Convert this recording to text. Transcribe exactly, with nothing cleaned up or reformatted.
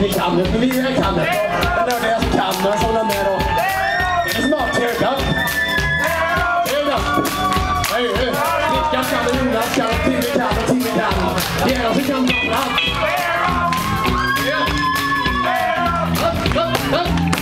vi kan det, men vi kan det. Den där det som kan, men sådana med då. Det är smart, tear up. Tear up. Hej, hej. Rickard kan det, Jonas kan det, Timmy kan det, Timmy kan det. Det är jag som kan det. Ja. Upp, upp, upp.